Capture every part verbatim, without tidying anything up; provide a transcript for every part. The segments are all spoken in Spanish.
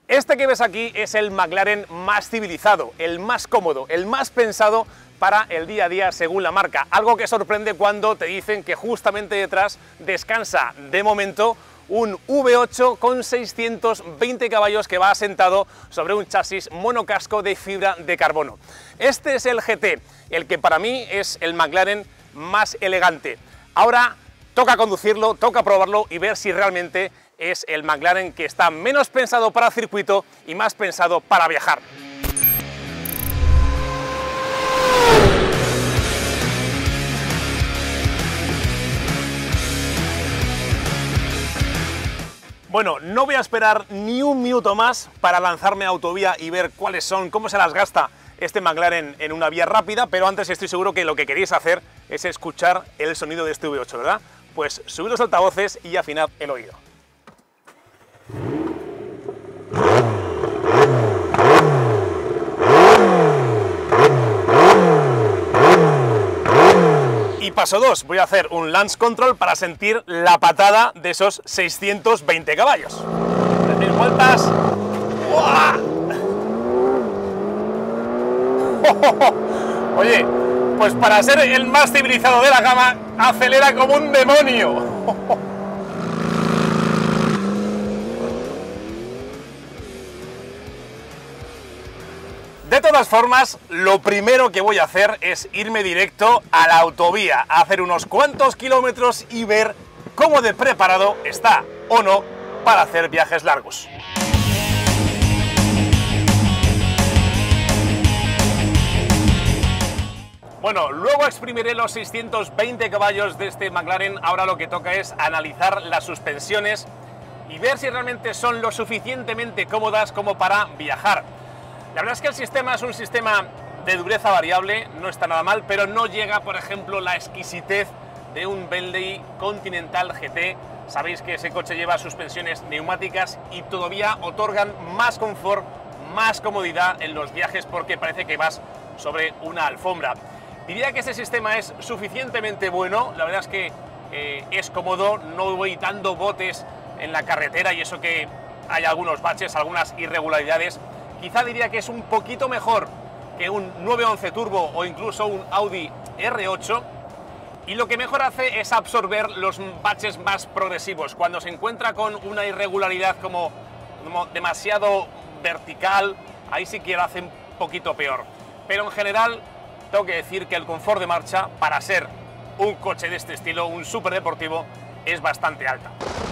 Este que ves aquí es el McLaren más civilizado, el más cómodo, el más pensado para el día a día según la marca. Algo que sorprende cuando te dicen que justamente detrás descansa de momento un V ocho con seiscientos veinte caballos que va asentado sobre un chasis monocasco de fibra de carbono. Este es el G T, el que para mí es el McLaren más elegante. Ahora toca conducirlo, toca probarlo y ver si realmente es el McLaren que está menos pensado para circuito y más pensado para viajar. Bueno, no voy a esperar ni un minuto más para lanzarme a autovía y ver cuáles son, cómo se las gasta este McLaren en una vía rápida, pero antes estoy seguro que lo que queréis hacer es escuchar el sonido de este V ocho, ¿verdad? Pues subid los altavoces y afinad el oído. Y paso dos, voy a hacer un launch control para sentir la patada de esos seiscientos veinte caballos. tres mil vueltas. ¡Uah! Oye, pues para ser el más civilizado de la gama, acelera como un demonio. De todas formas, lo primero que voy a hacer es irme directo a la autovía, a hacer unos cuantos kilómetros y ver cómo de preparado está o no para hacer viajes largos. Bueno, luego exprimiré los seiscientos veinte caballos de este McLaren. Ahora lo que toca es analizar las suspensiones y ver si realmente son lo suficientemente cómodas como para viajar. La verdad es que el sistema es un sistema de dureza variable, no está nada mal, pero no llega, por ejemplo, la exquisitez de un Bentley Continental G T. Sabéis que ese coche lleva suspensiones neumáticas y todavía otorgan más confort, más comodidad en los viajes porque parece que vas sobre una alfombra. Diría que este sistema es suficientemente bueno, la verdad es que eh, es cómodo, no voy dando botes en la carretera y eso que hay algunos baches, algunas irregularidades. Quizá diría que es un poquito mejor que un nueve once Turbo o incluso un Audi R ocho, y lo que mejor hace es absorber los baches más progresivos. Cuando se encuentra con una irregularidad como, como demasiado vertical, ahí sí que lo hace un poquito peor. Pero en general tengo que decir que el confort de marcha para ser un coche de este estilo, un superdeportivo, es bastante alta.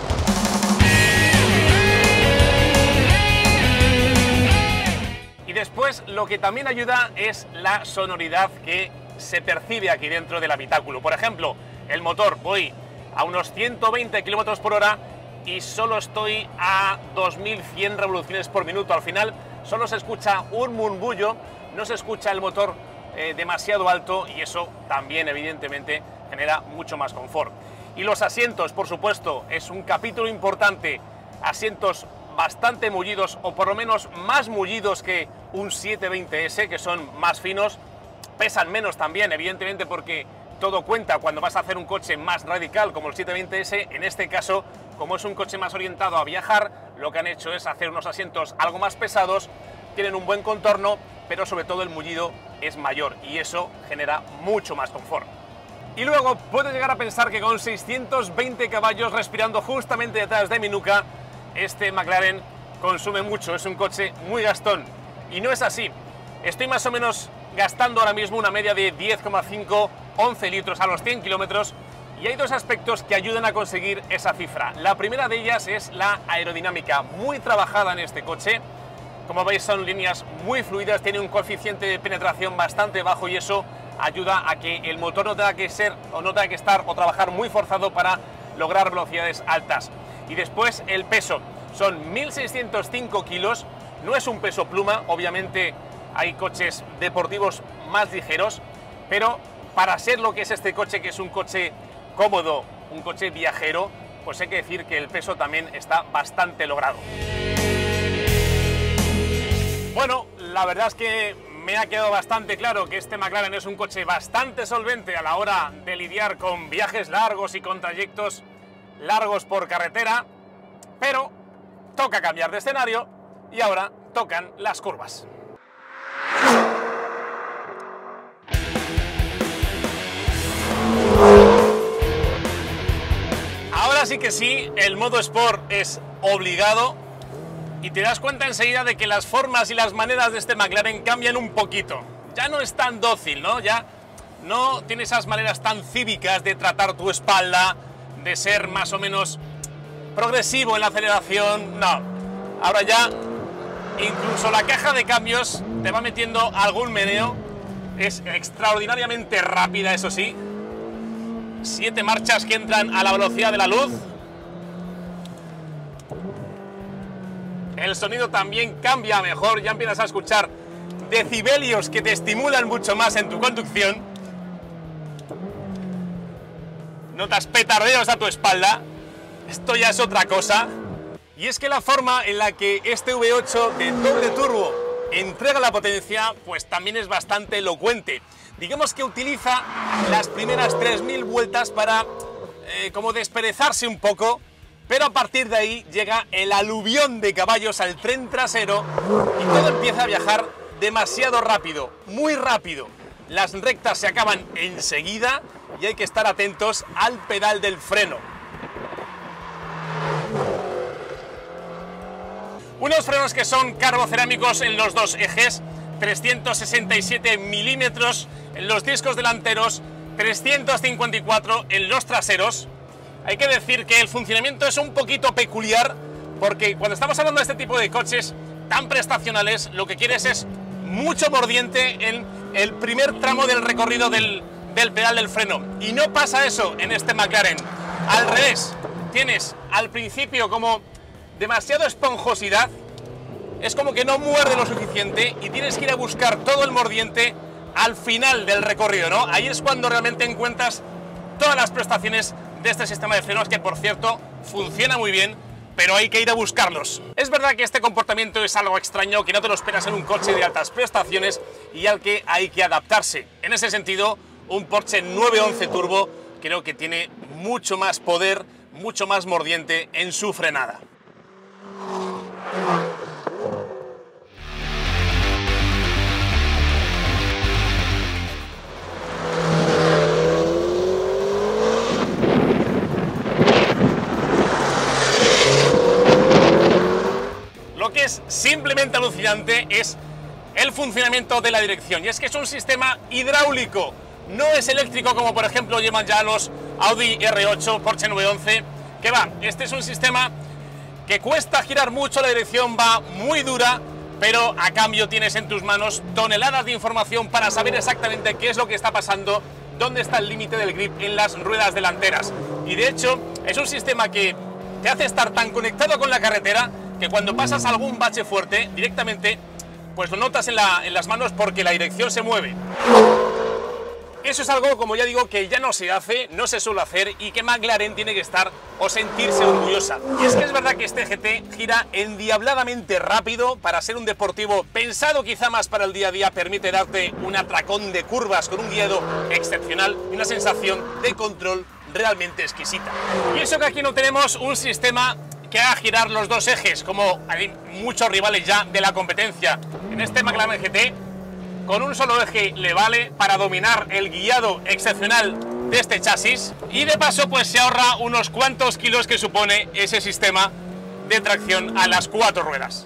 Y después lo que también ayuda es la sonoridad que se percibe aquí dentro del habitáculo. Por ejemplo, el motor, voy a unos ciento veinte kilómetros por hora y solo estoy a dos mil cien revoluciones por minuto. Al final solo se escucha un murmullo, no se escucha el motor eh, demasiado alto y eso también evidentemente genera mucho más confort. Y los asientos, por supuesto, es un capítulo importante. Asientos bastante mullidos, o por lo menos más mullidos que un setecientos veinte ese, que son más finos, pesan menos también, evidentemente, porque todo cuenta cuando vas a hacer un coche más radical como el setecientos veinte ese. En este caso, como es un coche más orientado a viajar, lo que han hecho es hacer unos asientos algo más pesados, tienen un buen contorno, pero sobre todo el mullido es mayor y eso genera mucho más confort. Y luego puedes llegar a pensar que con seiscientos veinte caballos respirando justamente detrás de mi nuca, este McLaren consume mucho, es un coche muy gastón. Y no es así. Estoy más o menos gastando ahora mismo una media de diez coma cinco, once litros a los cien kilómetros, y hay dos aspectos que ayudan a conseguir esa cifra. La primera de ellas es la aerodinámica, muy trabajada en este coche. Como veis, son líneas muy fluidas, tiene un coeficiente de penetración bastante bajo y eso ayuda a que el motor no tenga que ser o no tenga que estar o trabajar muy forzado para lograr velocidades altas. Y después el peso, son mil seiscientos cinco kilos, no es un peso pluma, obviamente hay coches deportivos más ligeros, pero para ser lo que es este coche, que es un coche cómodo, un coche viajero, pues hay que decir que el peso también está bastante logrado. Bueno, la verdad es que me ha quedado bastante claro que este McLaren es un coche bastante solvente a la hora de lidiar con viajes largos y con trayectos largos por carretera, pero toca cambiar de escenario y ahora tocan las curvas. Ahora sí que sí, el modo Sport es obligado y te das cuenta enseguida de que las formas y las maneras de este McLaren cambian un poquito. Ya no es tan dócil, ¿no? Ya no tiene esas maneras tan cívicas de tratar tu espalda, de ser más o menos progresivo en la aceleración. No, ahora ya incluso la caja de cambios te va metiendo algún meneo. Es extraordinariamente rápida, eso sí. Siete marchas que entran a la velocidad de la luz. El sonido también cambia mejor, ya empiezas a escuchar decibelios que te estimulan mucho más en tu conducción. Notas petardeos a tu espalda. Esto ya es otra cosa. Y es que la forma en la que este V ocho de doble turbo entrega la potencia, pues también es bastante elocuente. Digamos que utiliza las primeras tres mil vueltas para eh, como desperezarse un poco, pero a partir de ahí llega el aluvión de caballos al tren trasero y todo empieza a viajar demasiado rápido, muy rápido. Las rectas se acaban enseguida y hay que estar atentos al pedal del freno. Unos frenos que son carbocerámicos en los dos ejes, trescientos sesenta y siete milímetros en los discos delanteros, trescientos cincuenta y cuatro en los traseros. Hay que decir que el funcionamiento es un poquito peculiar porque cuando estamos hablando de este tipo de coches tan prestacionales, lo que quieres es mucho mordiente en el primer tramo del recorrido del, del pedal del freno. Y no pasa eso en este McLaren. Al revés, tienes al principio como demasiada esponjosidad, es como que no muerde lo suficiente y tienes que ir a buscar todo el mordiente al final del recorrido, ¿no? Ahí es cuando realmente encuentras todas las prestaciones de este sistema de frenos, que por cierto funciona muy bien, pero hay que ir a buscarlos. Es verdad que este comportamiento es algo extraño, que no te lo esperas en un coche de altas prestaciones y al que hay que adaptarse. En ese sentido, un Porsche nueve once Turbo creo que tiene mucho más poder, mucho más mordiente en su frenada. Lo que es simplemente alucinante es el funcionamiento de la dirección, y es que es un sistema hidráulico, no es eléctrico como por ejemplo llevan ya los Audi R ocho, Porsche nueve once, que va, este es un sistema que cuesta girar mucho, la dirección va muy dura, pero a cambio tienes en tus manos toneladas de información para saber exactamente qué es lo que está pasando, dónde está el límite del grip en las ruedas delanteras. Y de hecho es un sistema que te hace estar tan conectado con la carretera que cuando pasas algún bache fuerte directamente pues lo notas en, la, en las manos porque la dirección se mueve. Eso es algo, como ya digo, que ya no se hace, no se suele hacer y que McLaren tiene que estar o sentirse orgullosa. Y es que es verdad que este G T gira endiabladamente rápido para ser un deportivo pensado quizá más para el día a día, permite darte un atracón de curvas con un guiado excepcional y una sensación de control realmente exquisita. Y eso que aquí no tenemos un sistema que haga girar los dos ejes, como hay muchos rivales ya de la competencia. En este McLaren G T, con un solo eje le vale para dominar el guiado excepcional de este chasis y de paso pues se ahorra unos cuantos kilos que supone ese sistema de tracción a las cuatro ruedas.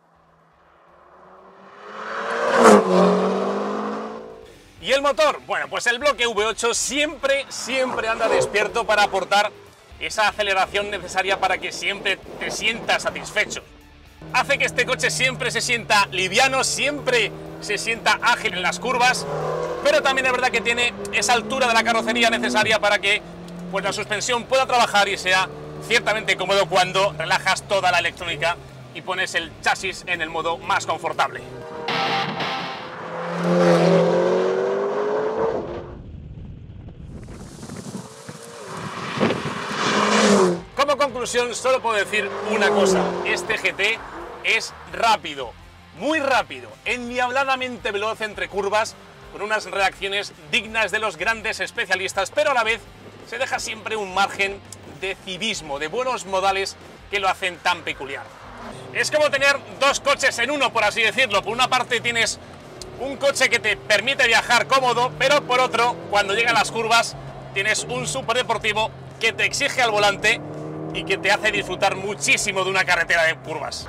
¿Y el motor? Bueno, pues el bloque V ocho siempre, siempre anda despierto para aportar esa aceleración necesaria para que siempre te sientas satisfecho. Hace que este coche siempre se sienta liviano, siempre se sienta ágil en las curvas, pero también es verdad que tiene esa altura de la carrocería necesaria para que pues, la suspensión pueda trabajar y sea ciertamente cómodo cuando relajas toda la electrónica y pones el chasis en el modo más confortable. Como conclusión, solo puedo decir una cosa: este G T es rápido, muy rápido, endiabladamente veloz entre curvas, con unas reacciones dignas de los grandes especialistas, pero a la vez se deja siempre un margen de civismo, de buenos modales que lo hacen tan peculiar. Es como tener dos coches en uno, por así decirlo. Por una parte tienes un coche que te permite viajar cómodo, pero por otro, cuando llegan las curvas, tienes un superdeportivo que te exige al volante y que te hace disfrutar muchísimo de una carretera de curvas.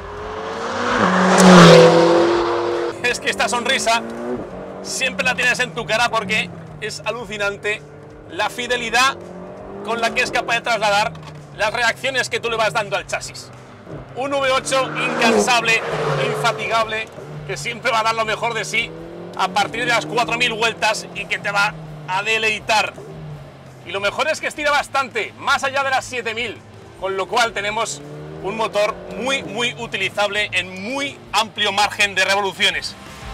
Es que esta sonrisa siempre la tienes en tu cara porque es alucinante la fidelidad con la que es capaz de trasladar las reacciones que tú le vas dando al chasis. Un V ocho incansable, infatigable, que siempre va a dar lo mejor de sí a partir de las cuatro mil vueltas y que te va a deleitar. Y lo mejor es que estira bastante, más allá de las siete mil, con lo cual tenemos un motor muy, muy utilizable en muy amplio margen de revoluciones.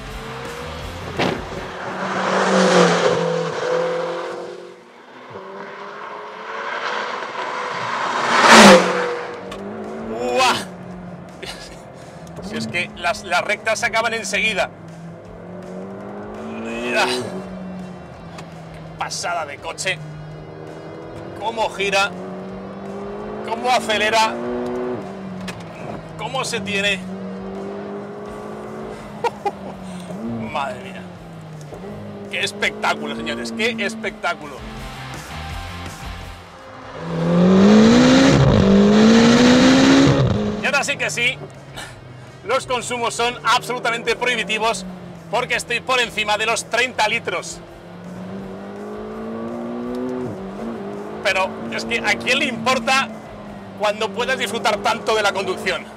Si es que las, las rectas se acaban enseguida. Mira. Qué pasada de coche. Cómo gira. Cómo acelera. Cómo se tiene. Madre mía. Qué espectáculo, señores. Qué espectáculo. Y ahora sí que sí. Los consumos son absolutamente prohibitivos porque estoy por encima de los treinta litros. Pero es que ¿a quién le importa cuando puedes disfrutar tanto de la conducción?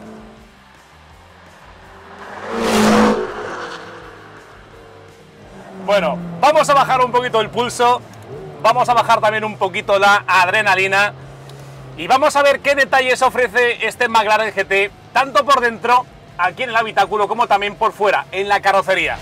Bueno, vamos a bajar un poquito el pulso, vamos a bajar también un poquito la adrenalina y vamos a ver qué detalles ofrece este McLaren G T, tanto por dentro, aquí en el habitáculo, como también por fuera, en la carrocería.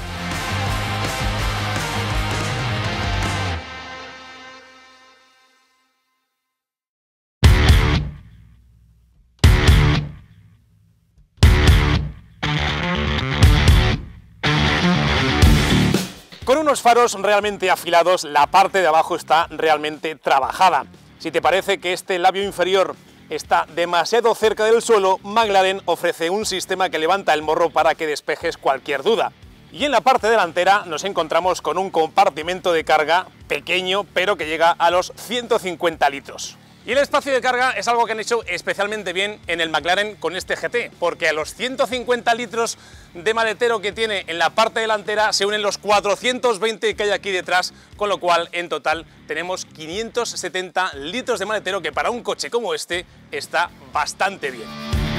Con unos faros realmente afilados, la parte de abajo está realmente trabajada. Si te parece que este labio inferior está demasiado cerca del suelo, McLaren ofrece un sistema que levanta el morro para que despejes cualquier duda. Y en la parte delantera nos encontramos con un compartimento de carga pequeño, pero que llega a los ciento cincuenta litros. Y el espacio de carga es algo que han hecho especialmente bien en el McLaren con este G T, porque a los ciento cincuenta litros de maletero que tiene en la parte delantera se unen los cuatrocientos veinte que hay aquí detrás, con lo cual en total tenemos quinientos setenta litros de maletero, que para un coche como este está bastante bien.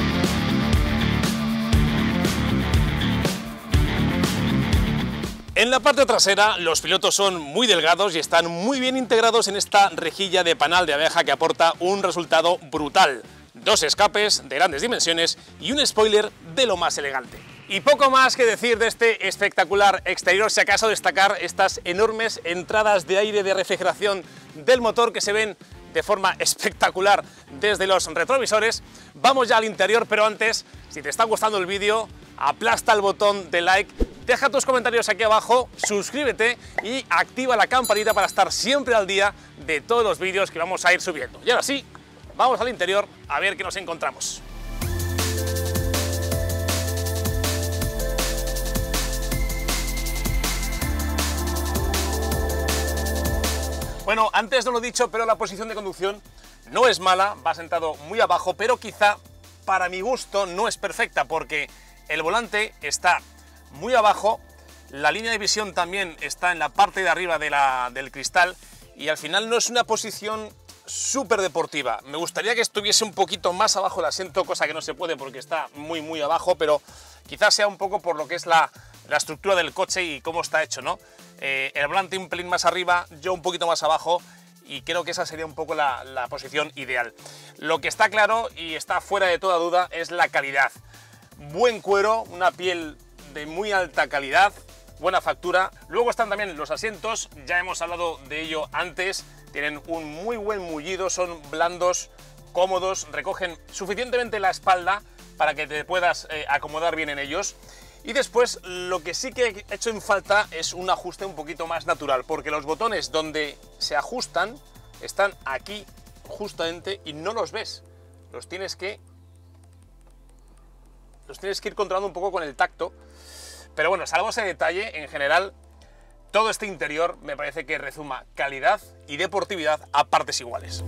En la parte trasera los pilotos son muy delgados y están muy bien integrados en esta rejilla de panal de abeja que aporta un resultado brutal. Dos escapes de grandes dimensiones y un spoiler de lo más elegante. Y poco más que decir de este espectacular exterior, si acaso destacar estas enormes entradas de aire de refrigeración del motor que se ven de forma espectacular desde los retrovisores. Vamos ya al interior, pero antes, si te está gustando el vídeo, aplasta el botón de like, deja tus comentarios aquí abajo, suscríbete y activa la campanita para estar siempre al día de todos los vídeos que vamos a ir subiendo. Y ahora sí, vamos al interior a ver qué nos encontramos. Bueno, antes no lo he dicho, pero la posición de conducción no es mala, va sentado muy abajo, pero quizá para mi gusto no es perfecta porque el volante está muy abajo, la línea de visión también está en la parte de arriba de la, del cristal y al final no es una posición súper deportiva. Me gustaría que estuviese un poquito más abajo el asiento, cosa que no se puede porque está muy muy abajo, pero quizás sea un poco por lo que es la, la estructura del coche y cómo está hecho, ¿no? Eh, el volante un pelín más arriba, yo un poquito más abajo, y creo que esa sería un poco la, la posición ideal. Lo que está claro y está fuera de toda duda es la calidad. Buen cuero, una piel de muy alta calidad, buena factura. Luego están también los asientos, ya hemos hablado de ello antes, tienen un muy buen mullido, son blandos, cómodos, recogen suficientemente la espalda para que te puedas eh, acomodar bien en ellos. Y después lo que sí que he hecho en falta es un ajuste un poquito más natural, porque los botones donde se ajustan están aquí justamente y no los ves, los tienes que los tienes que ir controlando un poco con el tacto. Pero bueno, salvo ese detalle, en general, todo este interior me parece que rezuma calidad y deportividad a partes iguales.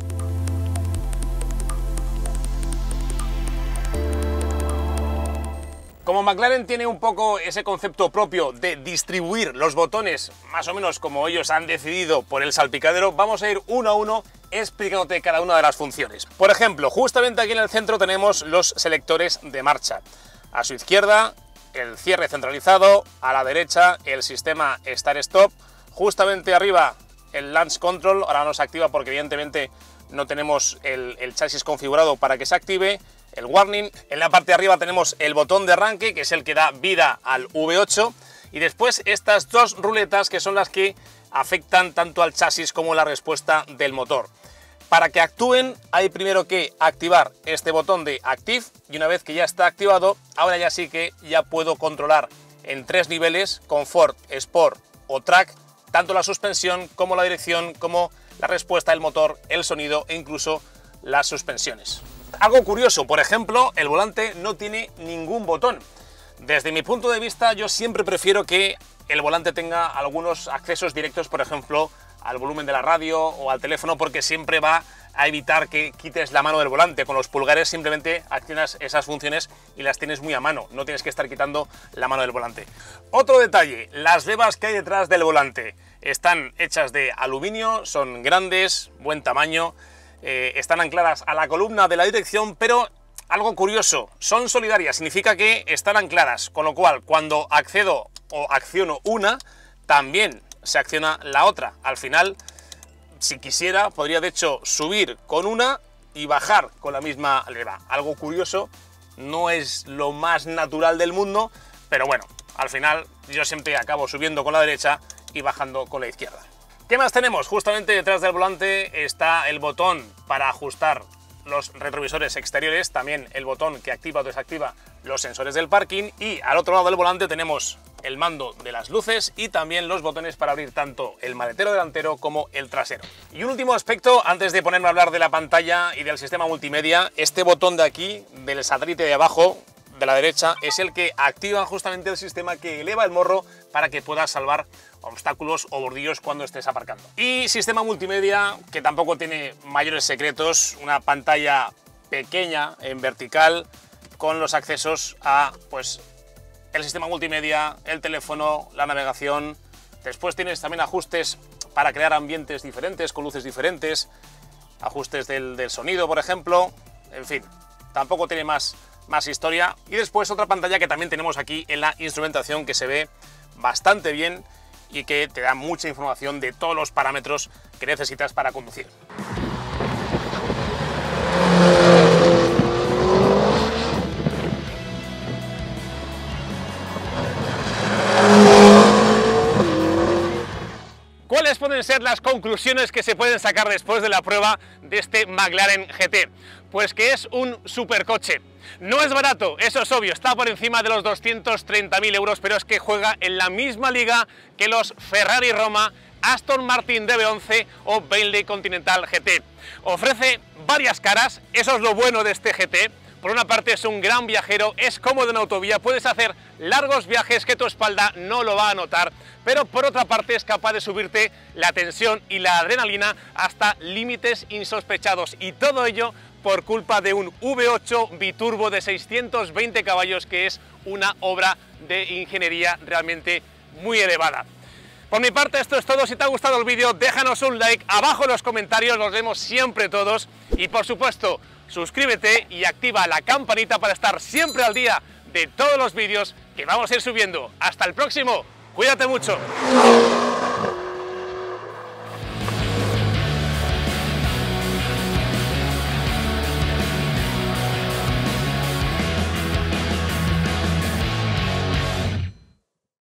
Como McLaren tiene un poco ese concepto propio de distribuir los botones más o menos como ellos han decidido por el salpicadero, vamos a ir uno a uno explicándote cada una de las funciones. Por ejemplo, justamente aquí en el centro tenemos los selectores de marcha. A su izquierda, el cierre centralizado, a la derecha, el sistema Start-Stop, justamente arriba, el Launch Control, ahora no se activa porque evidentemente no tenemos el, el chasis configurado para que se active, el Warning. En la parte de arriba tenemos el botón de arranque, que es el que da vida al V ocho, y después estas dos ruletas que son las que afectan tanto al chasis como la respuesta del motor. Para que actúen hay primero que activar este botón de Active, y una vez que ya está activado, ahora ya sí que ya puedo controlar en tres niveles, Comfort, Sport o Track, tanto la suspensión como la dirección, como la respuesta del motor, el sonido e incluso las suspensiones. Algo curioso, por ejemplo, el volante no tiene ningún botón. Desde mi punto de vista, yo siempre prefiero que el volante tenga algunos accesos directos, por ejemplo, al volumen de la radio o al teléfono, porque siempre va a evitar que quites la mano del volante. Con los pulgares simplemente accionas esas funciones y las tienes muy a mano, no tienes que estar quitando la mano del volante. Otro detalle, las levas que hay detrás del volante están hechas de aluminio, son grandes, buen tamaño, eh, están ancladas a la columna de la dirección, pero algo curioso, son solidarias, significa que están ancladas, con lo cual cuando accedo o acciono una, también se acciona la otra. Al final, si quisiera, podría de hecho subir con una y bajar con la misma leva. Algo curioso, no es lo más natural del mundo, pero bueno, al final yo siempre acabo subiendo con la derecha y bajando con la izquierda. ¿Qué más tenemos? Justamente detrás del volante está el botón para ajustar los retrovisores exteriores, también el botón que activa o desactiva los sensores del parking, y al otro lado del volante tenemos el mando de las luces y también los botones para abrir tanto el maletero delantero como el trasero. Y un último aspecto, antes de ponerme a hablar de la pantalla y del sistema multimedia, este botón de aquí, del satélite de abajo, de la derecha, es el que activa justamente el sistema que eleva el morro para que puedas salvar obstáculos o bordillos cuando estés aparcando. Y sistema multimedia que tampoco tiene mayores secretos, una pantalla pequeña en vertical con los accesos a pues el sistema multimedia, el teléfono, la navegación. Después tienes también ajustes para crear ambientes diferentes, con luces diferentes, ajustes del, del sonido, por ejemplo. En fin, tampoco tiene más, más historia. Y después otra pantalla que también tenemos aquí en la instrumentación, que se ve bastante bien y que te da mucha información de todos los parámetros que necesitas para conducir. ¿Cuáles pueden ser las conclusiones que se pueden sacar después de la prueba de este McLaren G T? Pues que es un supercoche. No es barato, eso es obvio, está por encima de los doscientos treinta mil euros, pero es que juega en la misma liga que los Ferrari Roma, Aston Martin D B once o Bentley Continental G T. Ofrece varias caras, eso es lo bueno de este G T. Por una parte es un gran viajero, es cómodo en autovía, puedes hacer largos viajes que tu espalda no lo va a notar, pero por otra parte es capaz de subirte la tensión y la adrenalina hasta límites insospechados, y todo ello por culpa de un V ocho biturbo de seiscientos veinte caballos, que es una obra de ingeniería realmente muy elevada. Por mi parte esto es todo. Si te ha gustado el vídeo, déjanos un like abajo en los comentarios, los vemos siempre todos, y por supuesto suscríbete y activa la campanita para estar siempre al día de todos los vídeos que vamos a ir subiendo. Hasta el próximo, cuídate mucho.